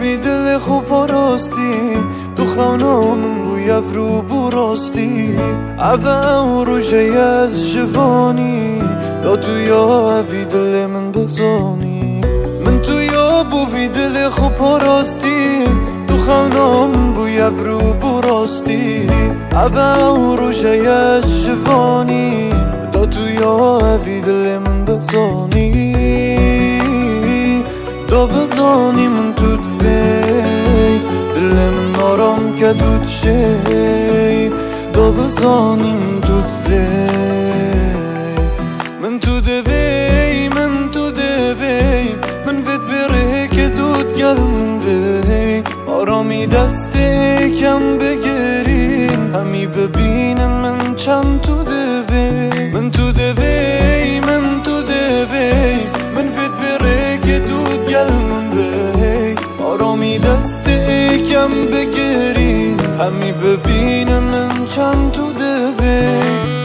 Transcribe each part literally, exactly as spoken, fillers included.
وی دل خوب راستی تو خانم بوی افرو براستی اوه روشه از جوانی دا تو یا وی دل من بزانی من تو یا بو وی دل خوب راستی تو خانم بوی افرو براستی اوه روشه از جوانی دا تو یا وی دل من بزانی دا بزانی من تو دوی دل من آرام که دود شی دا بزانی من تو دوی من تو دوی من تو دوی من بد وره که دود گل من بی آرامی دست کم بگیریم همی ببینن من چند تو دوی من تو دوی من تو دوی من بد وره که دود گل من بی آرامی دست کم بگیریم همی ببینن من چند تو دوی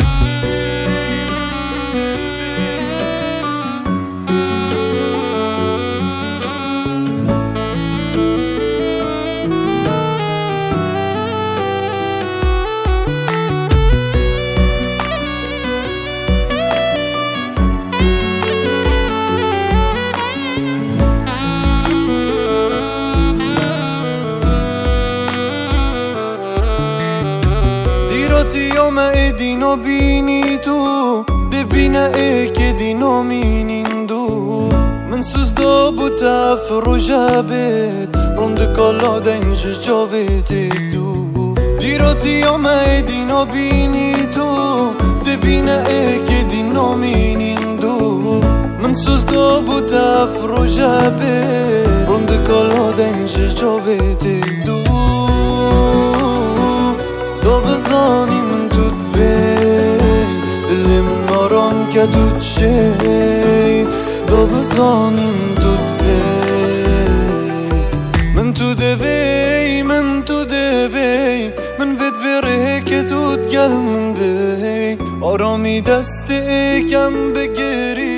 دیراتی ما ایدینو بینی تو ببینه ای که دینو مینین دو من سوز دا بو تفرو جبت روند کالا دنج جاوید ایک دو دیراتی ما ایدینو بینی تو ببینه ای که دینو مینین دو من سوز دا بو تفرو جبت روند کالا دنج جاوید ایک دو دا بزانی من تو دوی دل من آرام که دود شی دا بزانی من تو دوی من تو دوی من تو دوی من بد وره که دود گل من بی آرامی دست کم بگیری